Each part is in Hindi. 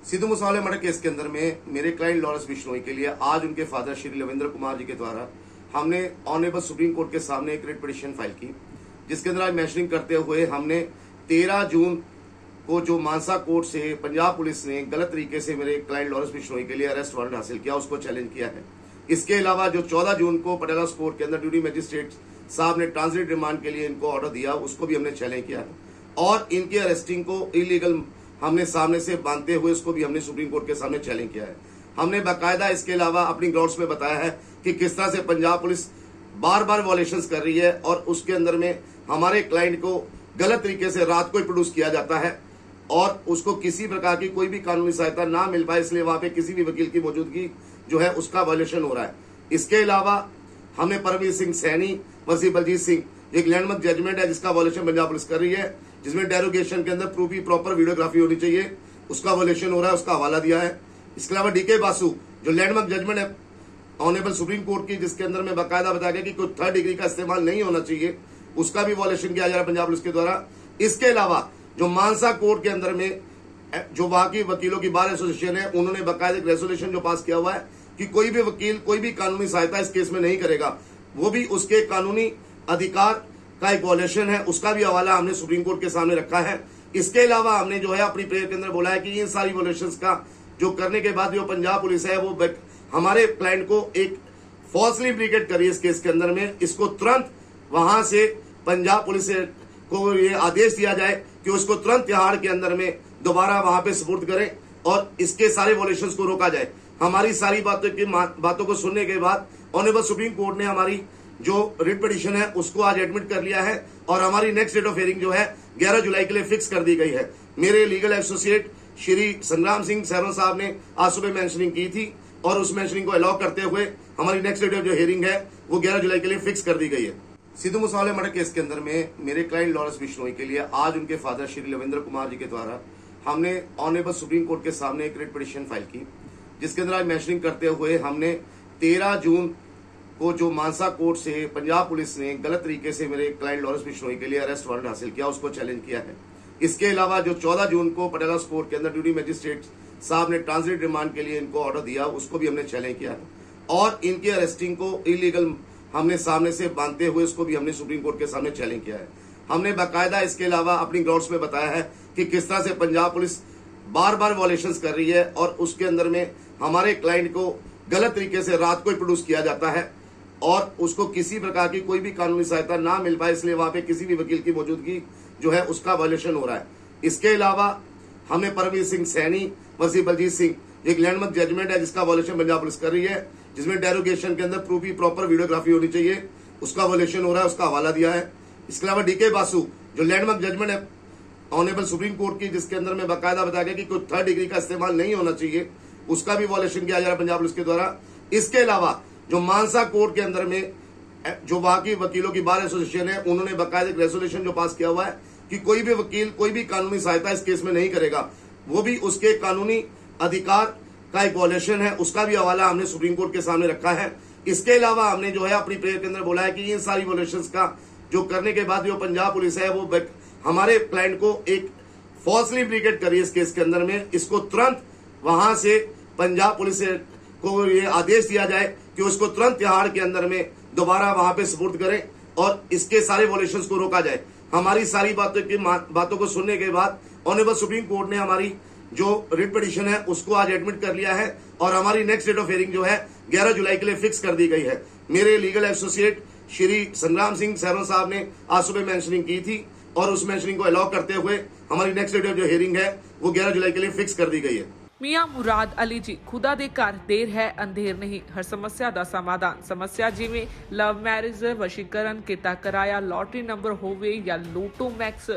सिद्धू मूसेवाला मर्डर केस के अंदर में मेरे क्लाइंट लॉरेंस बिश्नोई के लिए आज उनके फादर श्री लवेंद्र कुमार जी के द्वारा हमने ऑनरेबल सुप्रीम कोर्ट के सामने एक रिट पिटीशन फाइल की, जिसके अंदर आज मेंशनिंग करते हुए हमने 13 जून को जो मानसा कोर्ट से पंजाब पुलिस ने गलत तरीके से मेरे क्लाइंट लॉरेंस बिश्नोई के लिए अरेस्ट वारंट हासिल किया, उसको चैलेंज किया है। इसके अलावा जो 14 जून को पटियाला कोर्ट के अंदर ड्यूटी मजिस्ट्रेट साहब ने ट्रांजिट रिमांड के लिए इनको ऑर्डर दिया, उसको भी हमने चैलेंज किया है। और इनके अरेस्टिंग को इलीगल हमने सामने से बांधते हुए उसको भी हमने सुप्रीम कोर्ट के सामने चैलेंज किया है। हमने बाकायदा इसके अलावा अपनी ग्राउंड्स में बताया है कि किस तरह से पंजाब पुलिस बार बार वॉयलेशंस कर रही है और उसके अंदर में हमारे क्लाइंट को गलत तरीके से रात को ही प्रोड्यूस किया जाता है और उसको किसी प्रकार की कोई भी कानूनी सहायता ना मिल पाए, इसलिए वहां पे किसी भी वकील की मौजूदगी जो है उसका वॉयलेशन हो रहा है। इसके अलावा हमें परमवीर सिंह सैनी वर्सेस बलजीत सिंह एक लैंडमार्क जजमेंट है जिसका वॉयलेशन पंजाब पुलिस कर रही है, जिसमें डेरोगेशन के अंदर प्रूफ की प्रॉपर वीडियोग्राफी होनी चाहिए, उसका वॉयलेशन हो रहा है, उसका हवाला दिया है। इसके अलावा डीके बासु जो लैंडमार्क जजमेंट है ऑनरेबल सुप्रीम कोर्ट की, जिसके अंदर में बाकायदा बताया गया कि कोई थर्ड डिग्री का इस्तेमाल नहीं होना चाहिए, उसका भी वॉयलेशन किया जा रहा है पंजाब पुलिस के द्वारा। इसके अलावा जो मानसा कोर्ट के अंदर में जो वहां की वकीलों की बार एसोसिएशन है, उन्होंने बाकायदा एक रेजोल्यूशन जो पास किया हुआ है कि कोई भी वकील कोई भी कानूनी सहायता इस केस में नहीं करेगा, वो भी उसके कानूनी अधिकार का एक वॉयलेशन है, उसका भी हवाला हमने सुप्रीम कोर्ट के सामने रखा है। इसके अलावा हमने जो है अपनी प्रेयर के अंदर बोला है कि इन सारी वॉयलेशंस का जो करने के बाद जो पंजाब पुलिस है वो हमारे क्लाइंट को एक फॉल्सली इम्प्लीकेट करी इस केस के अंदर में, इसको तुरंत वहां से पंजाब पुलिस को ये आदेश दिया जाए कि उसको तुरंत तिहाड़ के अंदर में दोबारा वहां पे सपुर्द करें और इसके सारे वॉयलेशंस को रोका जाए। हमारी सारी बातों को सुनने के बाद ऑनरेबल सुप्रीम कोर्ट ने हमारी जो रिट पिटीशन है उसको आज एडमिट कर लिया है और हमारी नेक्स्ट डेट ऑफ हियरिंग जो है 11 जुलाई के लिए फिक्स कर दी गई है। मेरे लीगल एसोसिएट श्री संग्राम सिंह सैरों साहब ने आज सुबह मेंशनिंग की थी और उस मेंशनिंग को अलाउ करते हुए हमारी नेक्स्ट डेट ऑफ जो हियरिंग है वो 11 जुलाई के लिए फिक्स कर दी गई है। सिद्धू मूसेवाला मर्डर केस के अंदर में मेरे क्लाइंट लॉरेंस बिश्नोई के लिए आज उनके फादर श्री लवेंद्र कुमार जी के द्वारा हमने ऑनरेबल सुप्रीम कोर्ट के सामने एक रिट पिटीशन फाइल की, जिसके अंदर आज मेंशनिंग करते हुए हमने 13 जून को जो मानसा कोर्ट से पंजाब पुलिस ने गलत तरीके से मेरे क्लाइंट लॉरेंस बिश्नोई के लिए अरेस्ट वारंट हासिल किया, उसको चैलेंज किया है। इसके अलावा जो 14 जून को पटियाला कोर्ट के अंदर ड्यूटी मजिस्ट्रेट साहब ने ट्रांजिट रिमांड के लिए इनको ऑर्डर दिया, उसको भी हमने चैलेंज किया है। और इनके अरेस्टिंग को इलीगल हमने सामने से बांधते हुए उसको भी हमने सुप्रीम कोर्ट के सामने चैलेंज किया है। हमने बाकायदा इसके अलावा अपनी ग्राउंड्स में बताया है कि किस तरह से पंजाब पुलिस बार बार वॉयलेशंस कर रही है और उसके अंदर में हमारे क्लाइंट को गलत तरीके से रात को ही प्रोड्यूस किया जाता है और उसको किसी प्रकार की कोई भी कानूनी सहायता ना मिल पाए, इसलिए वहां पे किसी भी वकील की मौजूदगी जो है उसका वॉयलेशन हो रहा है। इसके अलावा हमें परमवीर सिंह सैनी वर्सेस बलजीत सिंह एक लैंडमार्क जजमेंट है जिसका वॉयलेशन पंजाब पुलिस कर रही है, जिसमें डेरोगेशन के अंदर प्रूफ की प्रॉपर वीडियोग्राफी होनी चाहिए, उसका वॉयलेशन हो रहा है, उसका हवाला दिया है। इसके अलावा डीके बासु जो लैंडमार्क जजमेंट है ऑनरेबल सुप्रीम कोर्ट की, जिसके अंदर में बाकायदा बताया गया कि कोई थर्ड डिग्री का इस्तेमाल नहीं होना चाहिए, उसका भी वॉयलेशन किया जा रहा है पंजाब पुलिस के द्वारा। इसके अलावा जो मानसा कोर्ट के अंदर में जो वहां की वकीलों की बार एसोसिएशन है, उन्होंने बाकायदा एक रेजोल्यूशन जो पास किया हुआ है कि कोई भी वकील कोई भी कानूनी सहायता इस केस में नहीं करेगा, वो भी उसके कानूनी अधिकार का एक वॉयलेशन है, उसका भी हवाला हमने सुप्रीम कोर्ट के सामने रखा है। इसके अलावा हमने जो है अपनी प्रेयर के अंदर बोला है कि इन सारी वॉयलेशंस का जो करने के बाद जो पंजाब पुलिस है वो हमारे क्लाइंट को एक फॉल्सली इम्प्लीकेट करी इस केस के अंदर में, इसको तुरंत वहां से पंजाब पुलिस को ये आदेश दिया जाए कि उसको तुरंत तिहाड़ के अंदर में दोबारा वहां पे सपुर्द करें और इसके सारे वॉयलेशंस को रोका जाए। हमारी सारी बातों को सुनने के बाद ऑनरेबल सुप्रीम कोर्ट ने हमारी जो रिट पिटीशन है उसको आज एडमिट कर लिया है और हमारी नेक्स्ट डेट ऑफ हियरिंग जो है 11 जुलाई के लिए फिक्स कर दी गई है। मेरे लीगल एसोसिएट श्री संग्राम सिंह सैरों साहब ने आज सुबह मेंशनिंग की थी और उस मेंशनिंग को अलाउ करते हुए हमारी नेक्स्ट डेट ऑफ जो हियरिंग है वो 11 जुलाई के लिए फिक्स कर दी गई है। मियां मुराद अली जी खुदा दे घर देर है अंधेर नहीं, हर समस्या का समाधान। समस्या जिमें लव मैरिज, वशीकरण, किता कराया, लॉटरी नंबर होवे या लोटो मैक्स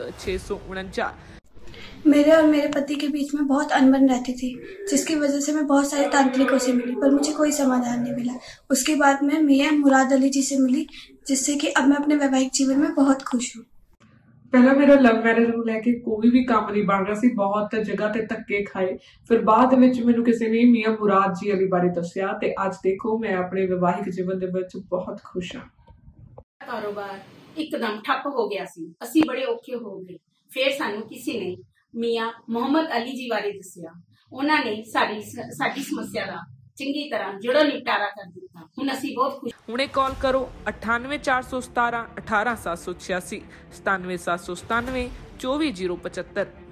649। मेरे और मेरे पति के बीच में बहुत अनबन रहती थी, जिसकी वजह से मैं बहुत सारे तांत्रिकों से मिली पर मुझे कोई समाधान नहीं मिला। उसके बाद मैं मियां मुराद अली जी से मिली, जिससे कि अब मैं अपने वैवाहिक जीवन में बहुत खुश हूँ। पहला मेरा लव मैरिज ਨੂੰ ਲੈ ਕੇ ਕੋਈ ਵੀ ਕੰਮ ਨਹੀਂ ਬਣ ਰਿਹਾ ਸੀ, ਬਹੁਤ ਜਗ੍ਹਾ ਤੇ ਧੱਕੇ ਖਾਏ। ਫਿਰ ਬਾਅਦ ਵਿੱਚ ਮੈਨੂੰ ਕਿਸੇ ਨੇ ਮੀਆਂ ਮੁਰਾਦ ਜੀ ਅਲੀ ਬਾਰੇ ਦੱਸਿਆ ਤੇ ਅੱਜ ਦੇਖੋ ਮੈਂ ਆਪਣੇ ਵਿਵਾਹਿਕ ਜੀਵਨ ਦੇ ਵਿੱਚ ਬਹੁਤ ਖੁਸ਼ ਹਾਂ। ਕਾਰੋਬਾਰ ਇੱਕਦਮ ਠੱਪ ਹੋ ਗਿਆ ਸੀ, ਅਸੀਂ ਬੜੇ ਔਖੇ ਹੋ ਗਏ। ਫਿਰ ਸਾਨੂੰ ਕਿਸੇ ਨੇ ਮੀਆਂ ਮੁਹੰਮਦ ਅਲੀ ਜੀ ਬਾਰੇ ਦੱਸਿਆ। ਉਹਨਾਂ ਨੇ ਸਾਡੀ ਸਮੱਸਿਆ ਦਾ ਚੰਗੀ ਤਰ੍ਹਾਂ ਜੜੋਂ ਨਿਪਟਾਰਾ ਕਰ ਦਿੱਤਾ। ਹੁਣ ਅਸੀਂ ਬਹੁਤ ਖੁਸ਼। ਹੁਣੇ ਕਾਲ ਕਰੋ 984117 18786 97797 24075।